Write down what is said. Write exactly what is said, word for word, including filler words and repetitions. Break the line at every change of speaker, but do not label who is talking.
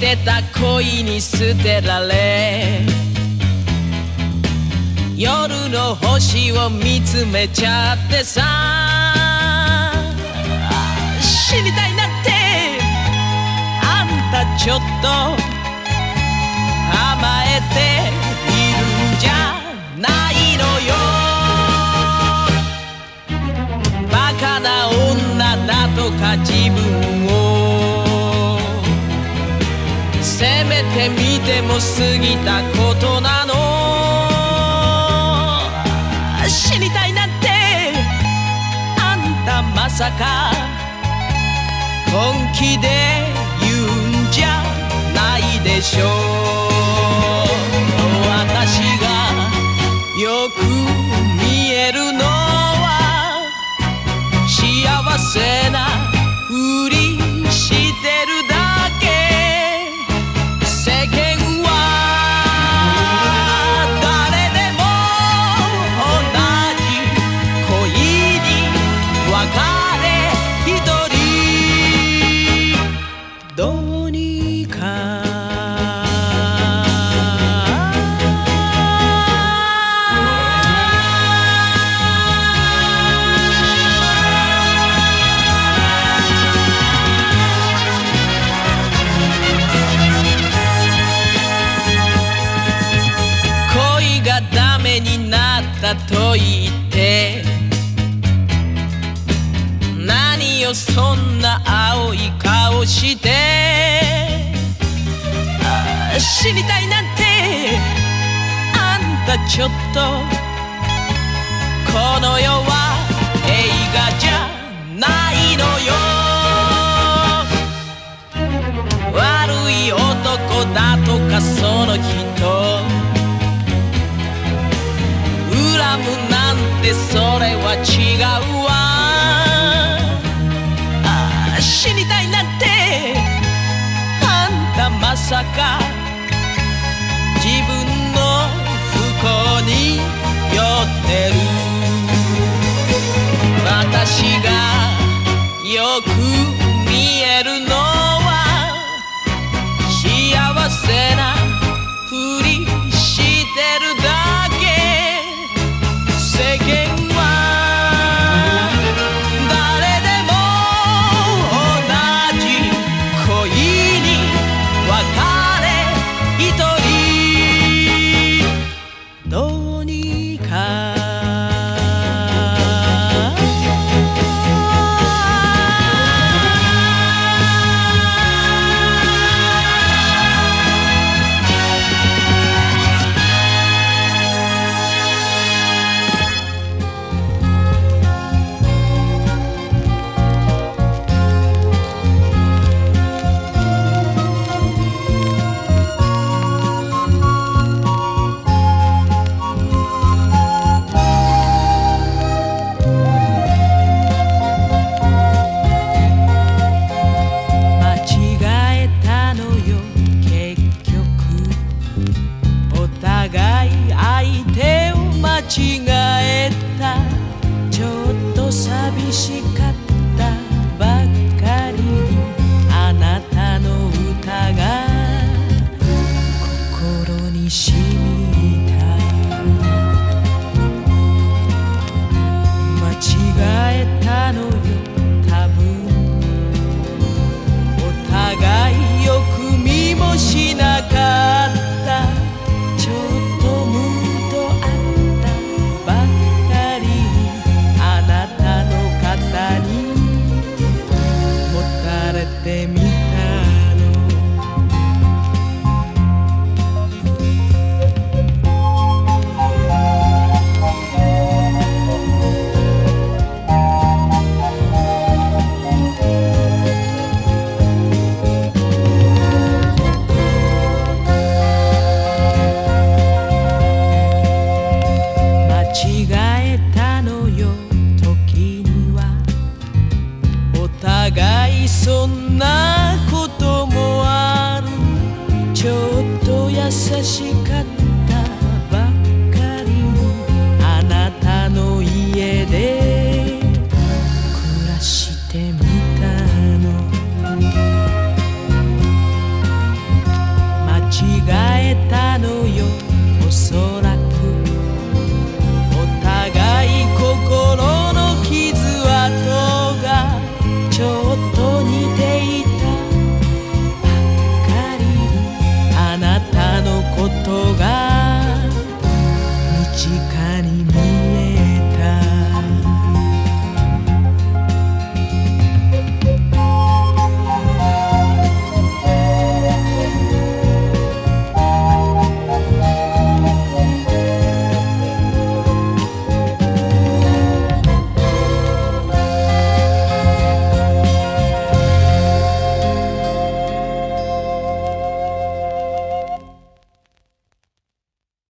してた恋に捨てられ、夜の星を見つめちゃってさ、死にたいなんてあんたちょっと甘えているんじゃないのよ。バカな女だとか自分をせめて見ても過ぎたことなの。死にたいなんてあんたまさか本気で言うんじゃないでしょう。私がよく見えるのは幸せなふりしてるだけ。世間は誰でも同じ恋に別れ一人。どうにかになったと言って何よそんな青い顔して。死にたいなんてあんたちょっとこの世は映画じゃないのよ。悪い男だとかその人恨むなんてそれは違うわ。ああ死にたいなんてあんたまさか自分の不幸に酔ってる。私がよく見えるのは幸せなふりしてるだけ。世間は誰でも同じ恋に別れ一人。どうにか間違えた。ちょっと寂しかったばかりにあなたの歌が心に染みた。間違えたのよ多分。お互いよく見もしなかった。ちょっとムードあったばっかりにあなたの肩にもたれてみたの。そんなこともある。ちょっと優しかったばっかりにあなたの家で暮らしてみたの。 違えたのよ、おそらく